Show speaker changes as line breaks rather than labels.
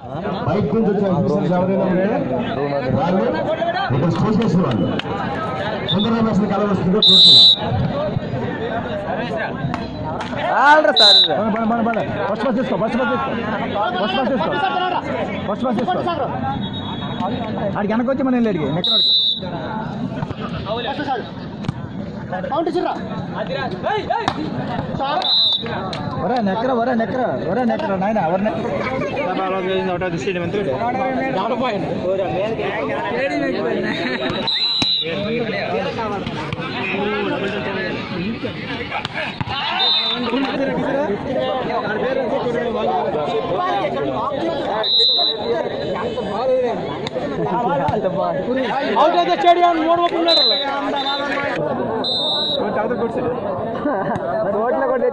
Bike నుంచి వచ్చే officers ఎవరైనా ఉంటే వాళ్ళు ఇక్కడ స్టేజ్ చేసిన వాళ్ళు తొందరగా మెసేజ్ కలవస్తుందో చూస్తున్నారు. ఫస్ట్ బస్ తీసుకో ఆడికి వెనక వచ్చి మనం వెళ్ళాడికి నెక్కడికి ఒరే నెక్కర నాయన ఎవరు అవుట్ ఆఫ్ ద స్టేడియం రోడ్లో కూడా